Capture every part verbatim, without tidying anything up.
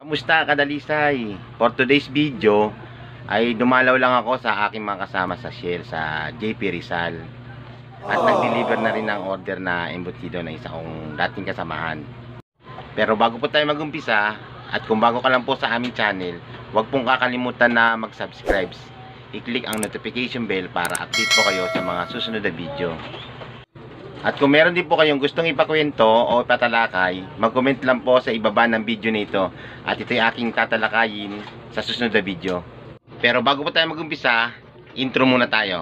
Kamusta kadalisay? For today's video ay dumalaw lang ako sa aking mga kasama sa Shell sa J P Rizal. At nag-deliver na rin ng order na embutido na isa kong dating kasamahan. Pero bago po tayo mag-umpisa, at kung bago ka lang po sa aming channel, huwag pong kakalimutan na mag-subscribe. I-click ang notification bell para update po kayo sa mga susunod na video. At kung meron din po kayong gustong ipakwento o ipatalakay, mag-comment lang po sa ibaba ng video nito at ito'y aking tatalakayin sa susunod na video. Pero bago po tayo mag-umpisa, intro muna tayo.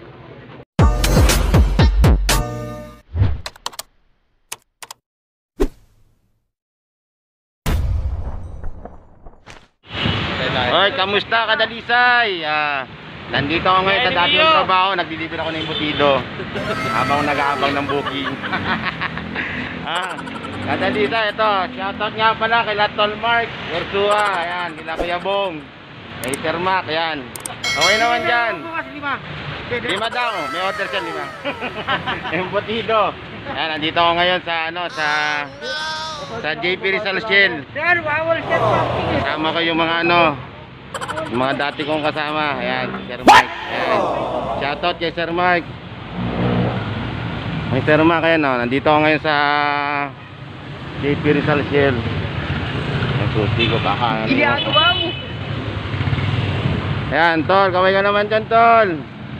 Hoy, kamusta kadalisay? Ah, nandito ako ngayon sa dati ng trabaho, nag-deliver ako ng embutido habang nag-aabang ng booking. Ah, kadalisay, ito, shoutout nga pala kay Latol Mark, Ursua, ayan, nila Kuya Bong, kay Sir Mac, ayan. Okay naman dyan. Lima daw, may order siya, lima. Embutido. Ayan, nandito ako ngayon sa, ano, sa sa J P Rizal Shell. Kasama ko yung mga ano, yung mga dati kong kasama. Ayan, Sir Mike. Ayan. Shoutout kay Sir Mike. May Sir Mike, ayan, no? Nandito ako ngayon sa J P Rizal Shell. Ang susi ko baka. Ayan, tol, kaway ka naman dyan, tol.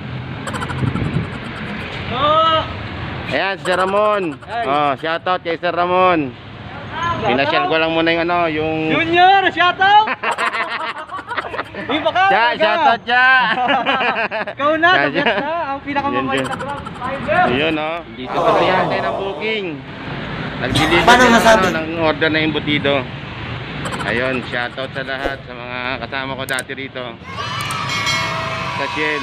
Oh. Ayan, Sir Ramon. Oh, shoutout kay Sir Ramon. Pinasyal ko lang muna yung ano, yung Junior, shoutout! Iba ka! Ja, shoutout ja! Ikaw na, sabihan na, ang pinakamamahal na vlog. Yun, no? Dito pa rin tayo ng booking. Nag-deliver ano, ng order na embutido. Ayun, shoutout sa lahat, sa mga kasama ko dati rito sa Shell.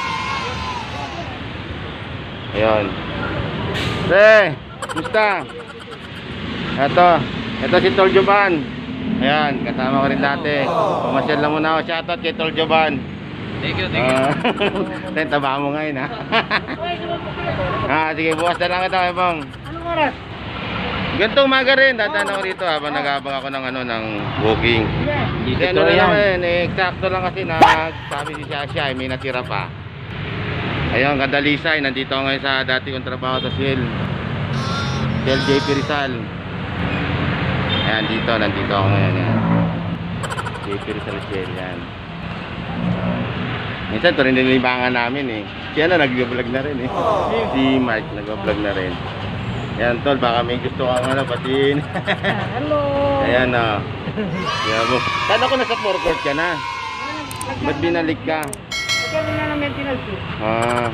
Ayun. Pre, gusta? Ito, ito si Tol Jovan. Ayan, kasama ko rin dati. Pumasyal lang muna ako. Shoutout kay Tol Jovan. Thank you, thank you. Uh, taba mo ngayon, ha? Ah, sige, bukas na lang ito, Ebong. Anong oras? Ganito umaga rin. Dadaan ako rito habang nag-aabang ako ng, ano, ng booking. Dito ano na naman, eh, eksakto lang kasi na sabi si Shasha, eh, may natira pa. Ayun, kadalisay. Nandito ako ngayon sa dati kong trabaho sa Shell. Shell J P Rizal. Ayan, dito, nandito ako ngayon, yan. J P Rizal Shell, yan. Minsan ito rin nilibangan namin, eh. Si ano, nag-vlog na rin, eh. Si Mark, nag-vlog na rin. Ayan, tol, baka may gusto kang ano, patin. Hello! Ayan, o. Ayan mo. Kala ko nasa forecourt ka na. Ba't binalik ka? Nagkaroon na ng maintenance. Ah.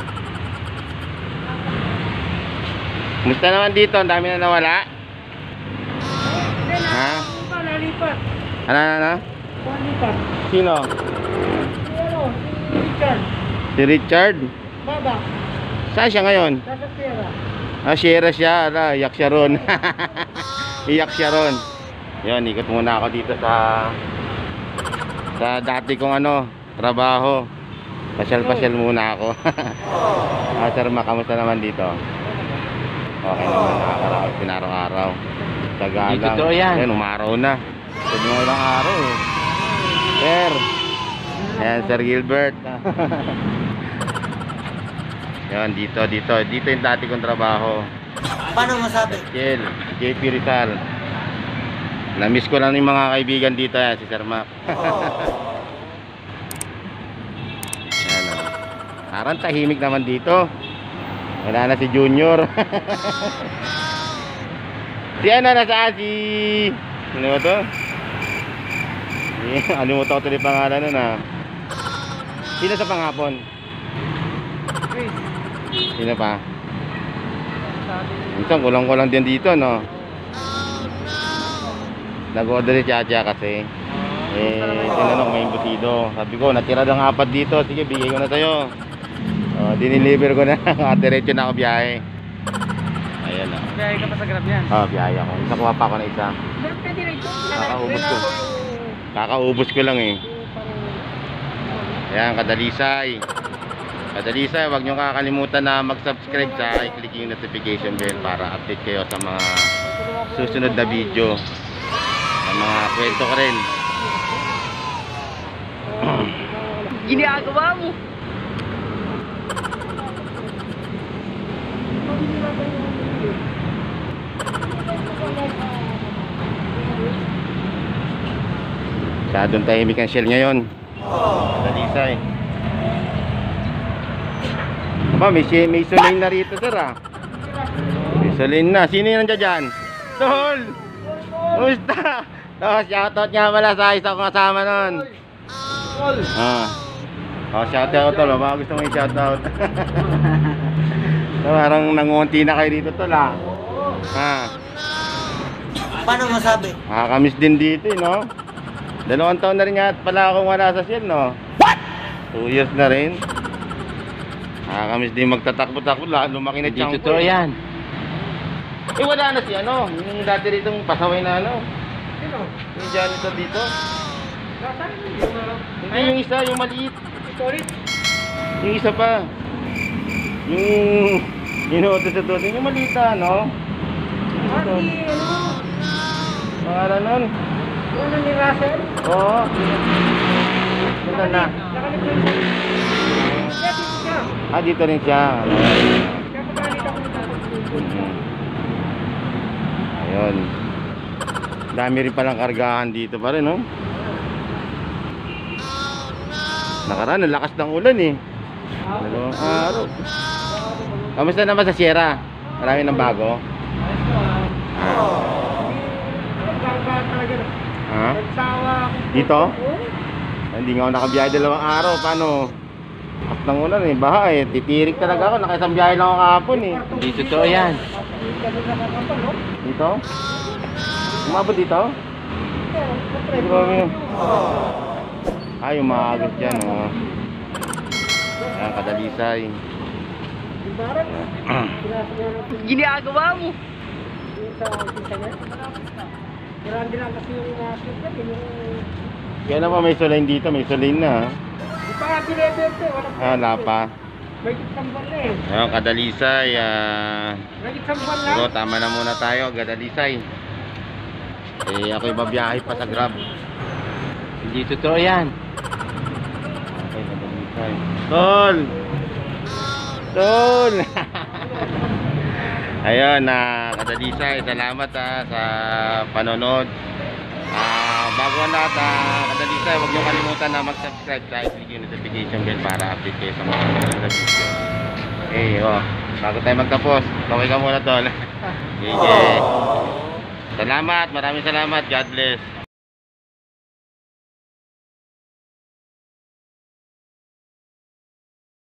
Musta naman dito? Ang dami na nawala. Ha? Nalipat. Ano, ano, ano? Nalipat. Sino? Pero, si Richard. Si Richard? Baba. Saan siya ngayon? Sa Sierra. Ah, Sierra siya. Ala, iyak siya ron. Iyak siya ron. Yun, ikot muna ako dito sa sa dati kong ano, trabaho. Pasyal-pasyal muna ako. Ah, Sir Ma, kamusta naman dito? Okay naman, nakakaraos, pinaraw-araw. Tagalang. Dito yan. Yan, umaraw na. Pwede mo ilang araw, eh. Sir. Ayan, Sir Gilbert. Yan, dito, dito. Dito yung dati kong trabaho. Paano masabi? Shell, J P Rizal. Na-miss ko lang yung mga kaibigan dito, yan, si Sir Mac. Yan, oh. Parang tahimik naman dito. Wala na si Junior. Si ano, nasaan si... Ano ba to? Ano mo to ito yung pangalan nun, ha? Sino sa panghapon? Chris. Sino pa? Minsan kulang-kulang din dito, no? Nag-order si Chacha kasi. Eh, tinanong may embutido. Sabi ko, natira ng apat dito. Sige, bigay ko na sa'yo. Oh, diniliver ko na. Diretso na ako biyahe. Ayan, oh. Biyahe ka pa sa Grab yan? Oh, biyahe ako. Isa kuha pa ako na isa. Kakaubos ko. Kakaubos ko lang, eh. Ayan, kadalisay. Kadalisay, huwag nyo kakalimutan na mag-subscribe sa i-click yung notification bell para update kayo sa mga susunod na video. Sa mga kwento ko rin. Ginagawa mo. Masyadong tahimik ang shell ngayon. Dalisay. Aba, may, si- may Solane na rito, sir, ah. May Solane na. Sino yung nandiyan dyan? Tol! Kumusta? Oh, shoutout nga pala sa isa kong kasama nun. Ah. Oh, shoutout, tol. Baka gusto mo yung shoutout. So, parang nangunti na kayo dito, tol, ah. Ah. Paano masabi? Makakamiss din dito, eh, no? Dalawang taon na rin nga pala akong wala sa shell, no? What? Two years na rin. Nakakamiss din magtatakbo-takbo. Lumaki na tiyan ko. Totoo yan. Eh, wala na si ano. Yung dati ritong pasaway na ano. Sino? Yung janitor dito. Nasaan? Hindi, yung isa, yung maliit. Sorry. Yung isa pa. Yung... Inuutos sa tutin. Yung maliit na, ano? Ito. ano? Pangalan nun. Ano ni Russell? Oo. Ito na. Nakalipin siya. Kaya dito siya. Ah, dito rin siya. Ano? Kaya pagkalit ako nito. Mhm. Ayun. Dami rin palang kargahan dito pa rin, no? Nakaraan, ang lakas ng ulan, eh. Dalawang araw. Kamusta naman sa Sierra? Marami ng bago? Ha? Nagsawa ako. Dito? Hindi nga ako nakabiyahe dalawang araw. Paano? Lakas ng ulan, eh. Baha, eh. Titirik talaga ako. Nakaisang biyahe lang ako kahapon, eh. Hindi totoo yan. Dito? Umabot dito? Grabe yun. Ay, umaagos dyan, oh. Ayan, Kadalisay. Ginagawa mo. Marami lang kasi yung nakakita. Kaya na pa may Solane dito, may Solane na, ha? Di pa nga binibente. Ah, wala pa. May kitambal na eh. Ayan, Kadalisay, ah... May kitambal na. Siguro, tama na muna tayo, Kadalisay. Eh, ako'y babiyahe pa sa Grab. Hindi totoo yan. Okay, Kadalisay. Tol! Tol! Ayun, na Kadalisay, salamat ah, sa panonood. Ah, bago ang lahat, ah, Kadalisay, huwag niyo kalimutan na mag-subscribe sa click yung notification bell para update kayo sa mga mga video. Okay, oh, bago tayo magtapos, okay ka muna, Tol. Okay, okay. Salamat, maraming salamat. God bless.